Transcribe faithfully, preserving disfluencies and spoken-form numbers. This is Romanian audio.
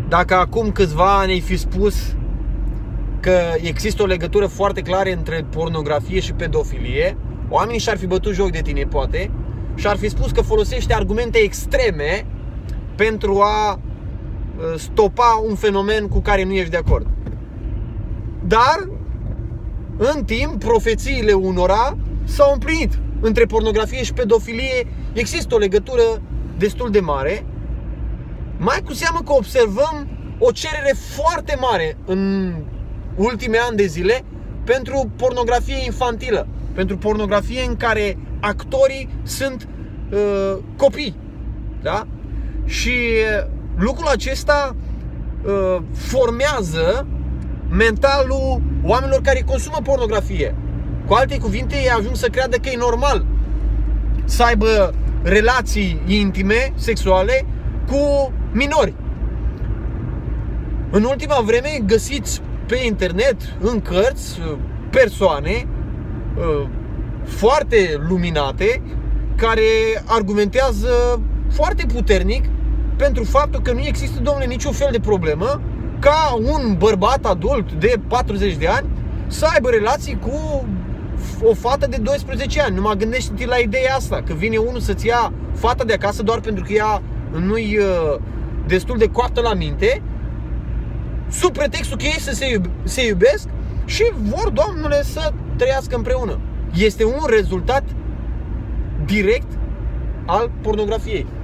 Dacă acum câțiva ani ai fi spus că există o legătură foarte clară între pornografie și pedofilie, oamenii și-ar fi bătut joc de tine, poate, și ar fi spus că folosește argumente extreme pentru a stopa un fenomen cu care nu ești de acord. Dar, în timp, profețiile unora s-au împlinit. Între pornografie și pedofilie există o legătură destul de mare. Mai cu seamă că observăm o cerere foarte mare în ultimii ani de zile pentru pornografie infantilă, pentru pornografie în care actorii sunt uh, copii, da? Și lucrul acesta uh, formează mentalul oamenilor care consumă pornografie. Cu alte cuvinte, ei ajung să creadă că e normal să aibă relații intime, sexuale, cu minori. În ultima vreme găsiți pe internet, în cărți, persoane uh, foarte luminate care argumentează foarte puternic pentru faptul că nu există, domnule, niciun fel de problemă ca un bărbat adult de patruzeci de ani să aibă relații cu o fată de doisprezece ani. Numai gândește-te la ideea asta, că vine unul să-ți ia fata de acasă doar pentru că ea nu-i uh, destul de coaptă la minte, sub pretextul că ei să se, iube, se iubesc și vor, Doamnele, să trăiască împreună. Este un rezultat direct al pornografiei.